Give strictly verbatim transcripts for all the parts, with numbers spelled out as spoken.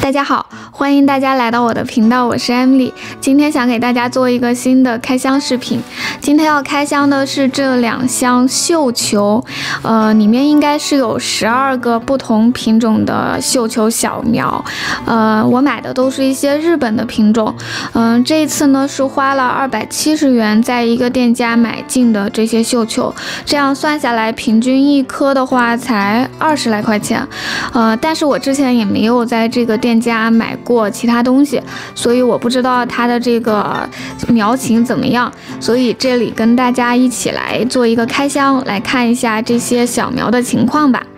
大家好，欢迎大家来到我的频道，我是 Emily。今天想给大家做一个新的开箱视频。今天要开箱的是这两箱绣球，呃，里面应该是有十二个不同品种的绣球小苗。呃，我买的都是一些日本的品种。嗯、呃，这一次呢是花了二百七十元在一个店家买进的这些绣球，这样算下来，平均一颗的话才二十来块钱。呃，但是我之前也没有在这个店家买过其他东西，所以我不知道它的这个苗情怎么样，所以这里跟大家一起来做一个开箱，来看一下这些小苗的情况吧。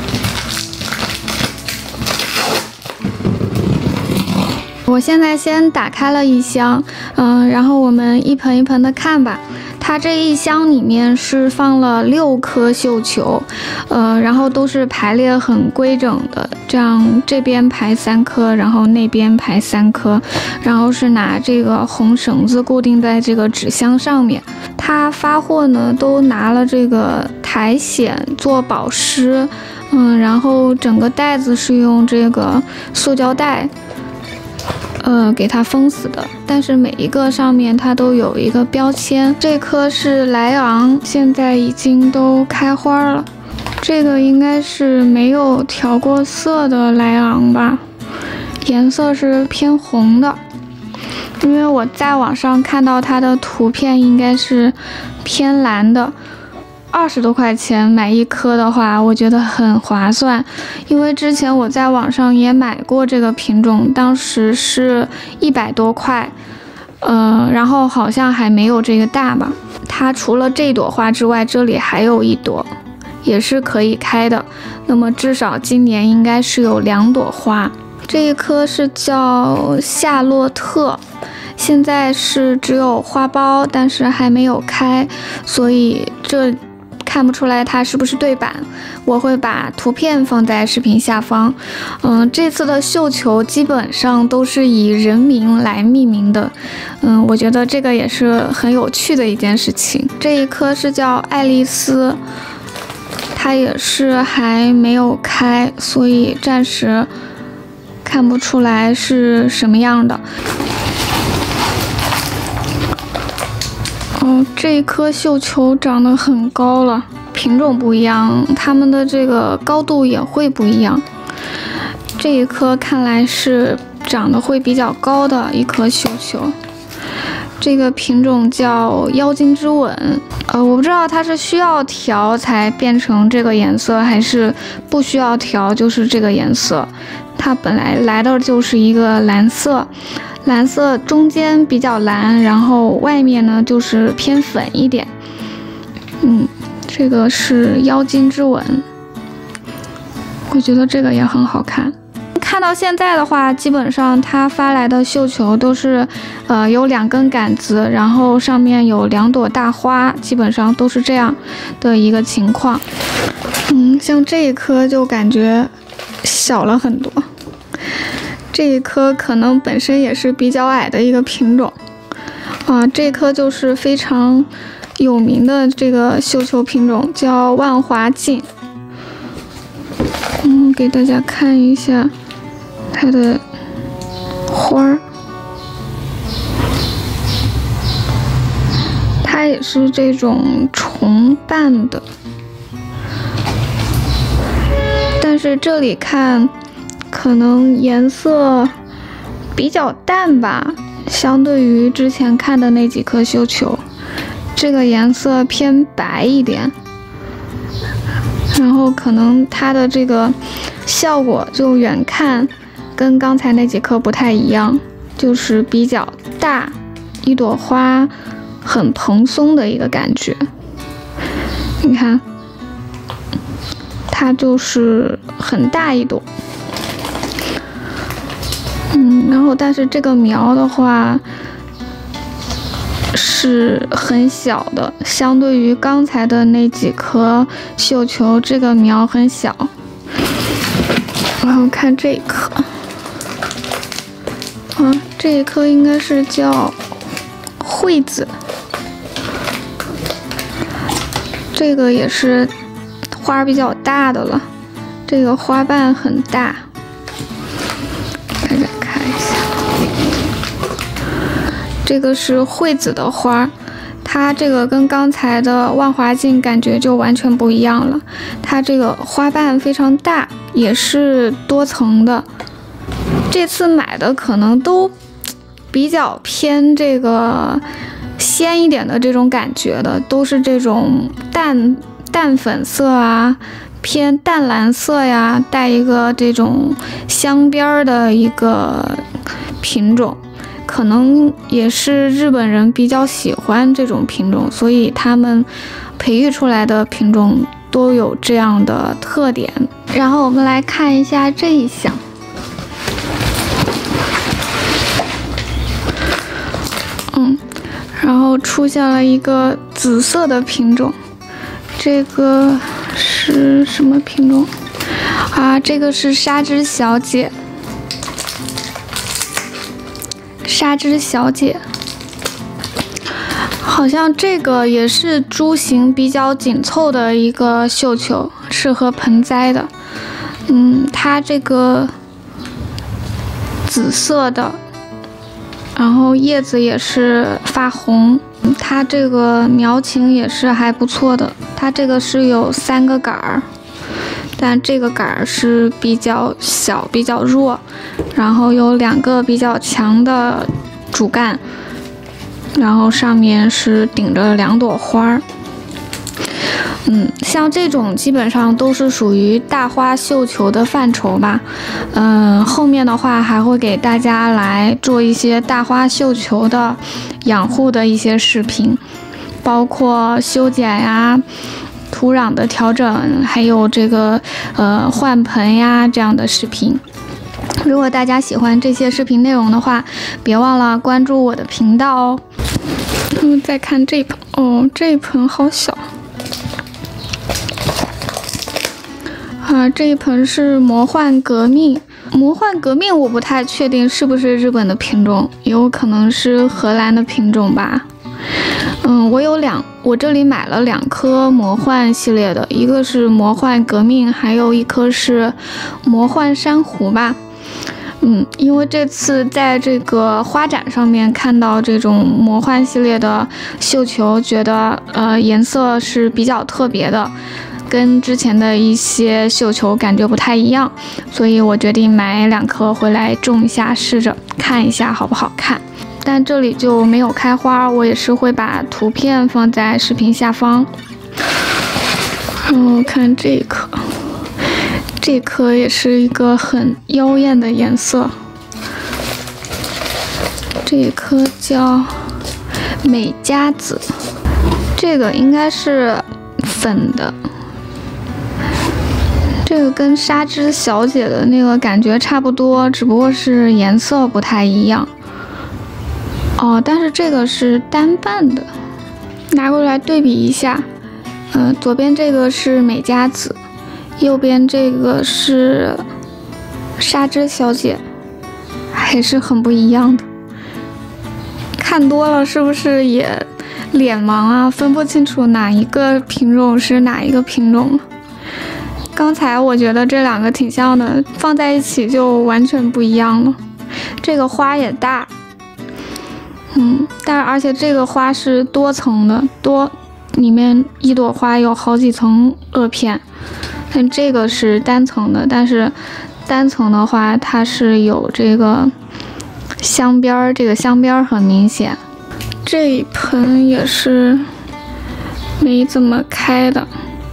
我现在先打开了一箱，嗯、呃，然后我们一盆一盆的看吧。它这一箱里面是放了六颗绣球，呃，然后都是排列很规整的，这样这边排三颗，然后那边排三颗，然后是拿这个红绳子固定在这个纸箱上面。它发货呢都拿了这个苔藓做保湿，嗯，然后整个袋子是用这个塑胶袋。呃，给它封死的，但是每一个上面它都有一个标签。这颗是莱昂，现在已经都开花了。这个应该是没有调过色的莱昂吧，颜色是偏红的。因为我在网上看到它的图片应该是偏蓝的。二十多块钱买一颗的话，我觉得很划算，因为之前我在网上也买过这个品种，当时是一百多块，呃，然后好像还没有这个大吧。它除了这朵花之外，这里还有一朵，也是可以开的。那么至少今年应该是有两朵花。这一颗是叫夏洛特。现在是只有花苞，但是还没有开，所以这看不出来它是不是对版。我会把图片放在视频下方。嗯，这次的绣球基本上都是以人名来命名的。嗯，我觉得这个也是很有趣的一件事情。这一颗是叫爱丽丝，它也是还没有开，所以暂时看不出来是什么样的。哦，这一颗绣球长得很高了，品种不一样，它们的这个高度也会不一样。这一颗看来是长得会比较高的一颗绣球，这个品种叫妖精之吻。呃，我不知道它是需要调才变成这个颜色，还是不需要调就是这个颜色。它本来来的就是一个蓝色。蓝色中间比较蓝，然后外面呢就是偏粉一点。嗯，这个是妖精之吻，我觉得这个也很好看。看到现在的话，基本上它发来的绣球都是，呃，有两根杆子，然后上面有两朵大花，基本上都是这样的一个情况。嗯，像这一颗就感觉小了很多。这一颗可能本身也是比较矮的一个品种，啊，这颗就是非常有名的这个绣球品种，叫万华镜。嗯，给大家看一下它的花儿，它也是这种重瓣的，但是这里看。可能颜色比较淡吧，相对于之前看的那几颗绣球，这个颜色偏白一点，然后可能它的这个效果就远看跟刚才那几颗不太一样，就是比较大，一朵花很蓬松的一个感觉。你看，它就是很大一朵。嗯，然后但是这个苗的话是很小的，相对于刚才的那几颗绣球，这个苗很小。然后看这一颗，啊，这一颗应该是叫惠子，这个也是花比较大的了，这个花瓣很大。 这个是惠子的花，它这个跟刚才的万华镜感觉就完全不一样了。它这个花瓣非常大，也是多层的。这次买的可能都比较偏这个鲜一点的这种感觉的，都是这种淡淡粉色啊，偏淡蓝色呀，带一个这种镶边的一个品种。可能也是日本人比较喜欢这种品种，所以他们培育出来的品种都有这样的特点。然后我们来看一下这一箱，嗯，然后出现了一个紫色的品种，这个是什么品种啊？这个是纱织小姐。纱织小姐，好像这个也是株型比较紧凑的一个绣球，适合盆栽的。嗯，它这个紫色的，然后叶子也是发红，它这个苗情也是还不错的。它这个是有三个杆儿。但这个杆儿是比较小、比较弱，然后有两个比较强的主干，然后上面是顶着两朵花儿。嗯，像这种基本上都是属于大花绣球的范畴吧。嗯，后面的话还会给大家来做一些大花绣球的养护的一些视频，包括修剪呀。土壤的调整，还有这个呃换盆呀这样的视频。如果大家喜欢这些视频内容的话，别忘了关注我的频道哦。嗯，再看这一盆，哦，这一盆好小。啊，这一盆是魔幻革命。魔幻革命我不太确定是不是日本的品种，有可能是荷兰的品种吧。嗯，我有两，我这里买了两颗魔幻系列的，一个是魔幻革命，还有一颗是魔幻珊瑚吧。嗯，因为这次在这个花展上面看到这种魔幻系列的绣球，觉得呃颜色是比较特别的，跟之前的一些绣球感觉不太一样，所以我决定买两颗回来种一下，试着看一下好不好看。但这里就没有开花，我也是会把图片放在视频下方。然后看这一颗，这颗也是一个很妖艳的颜色。这一颗叫美加紫，这个应该是粉的。这个跟纱织小姐的那个感觉差不多，只不过是颜色不太一样。哦，但是这个是单瓣的，拿过来对比一下。嗯、呃，左边这个是美加紫，右边这个是纱织小姐，还是很不一样的。看多了是不是也脸盲啊？分不清楚哪一个品种是哪一个品种了。刚才我觉得这两个挺像的，放在一起就完全不一样了。这个花也大。嗯，但是而且这个花是多层的，多里面一朵花有好几层萼片，但这个是单层的，但是单层的话它是有这个镶边儿，这个镶边儿很明显。这一盆也是没怎么开的，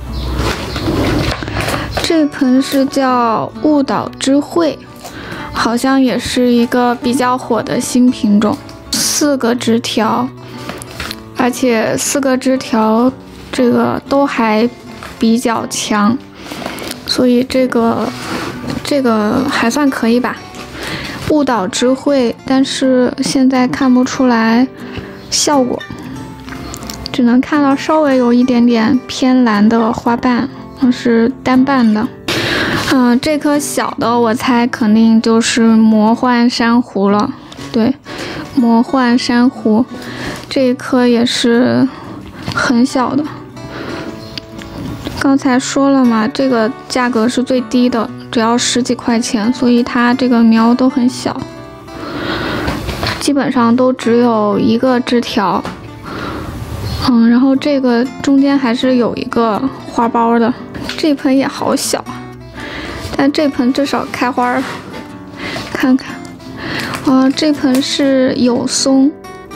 这盆是叫雾岛之慧，好像也是一个比较火的新品种。四个枝条，而且四个枝条这个都还比较强，所以这个这个还算可以吧。雾岛之慧，但是现在看不出来效果，只能看到稍微有一点点偏蓝的花瓣，是单瓣的。嗯、呃，这颗小的我猜肯定就是魔幻珊瑚了，对。魔幻珊瑚，这一颗也是很小的。刚才说了嘛，这个价格是最低的，只要十几块钱，所以它这个苗都很小。 基本上都只有一个枝条。嗯，然后这个中间还是有一个花苞的。这盆也好小，但这盆至少开花了。看看，呃，这盆是有松，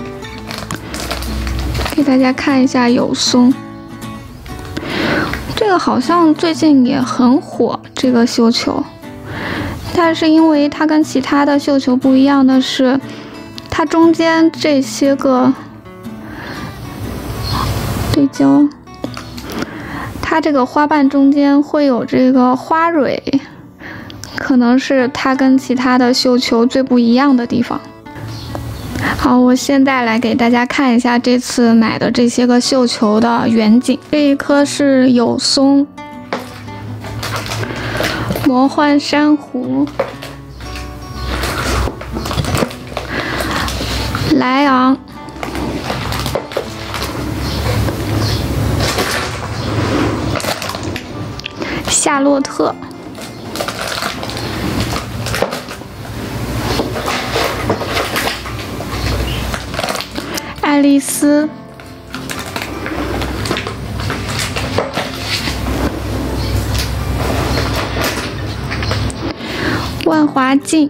给大家看一下有松。这个好像最近也很火，这个绣球。但是因为它跟其他的绣球不一样的是，它中间这些个对焦，它这个花瓣中间会有这个花蕊，可能是它跟其他的绣球最不一样的地方。好，我现在来给大家看一下这次买的这些个绣球的远景。这一颗是有松、魔幻珊瑚、莱昂、夏洛特、爱丽丝、万华镜、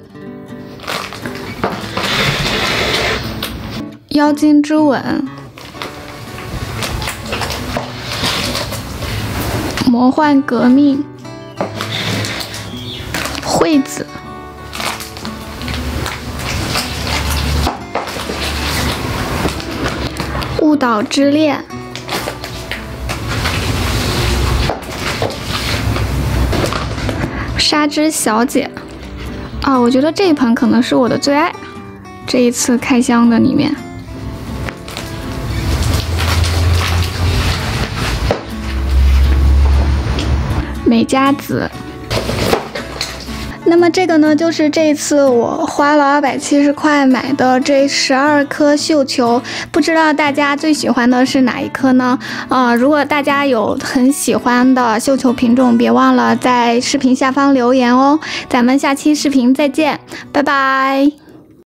妖精之吻、魔幻革命、惠子、误导之恋、纱织小姐。啊，我觉得这一盆可能是我的最爱，这一次开箱的里面。美加子。那么这个呢，就是这次我花了二百七十块买的这十二颗绣球，不知道大家最喜欢的是哪一颗呢？呃，如果大家有很喜欢的绣球品种，别忘了在视频下方留言哦。咱们下期视频再见，拜拜。